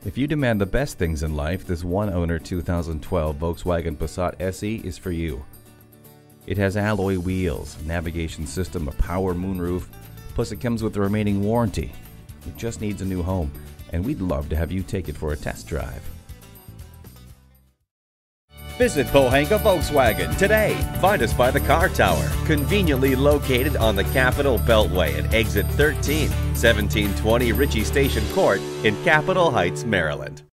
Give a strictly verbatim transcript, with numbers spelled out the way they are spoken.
If you demand the best things in life, this one-owner two thousand twelve Volkswagen Passat S E is for you. It has alloy wheels, navigation system, a power moonroof, plus it comes with the remaining warranty. It just needs a new home, and we'd love to have you take it for a test drive. Visit Pohanka-Volkswagen today. Find us by the car tower, conveniently located on the Capitol Beltway at exit thirteen, seventeen twenty Ritchie Station Court in Capitol Heights, Maryland.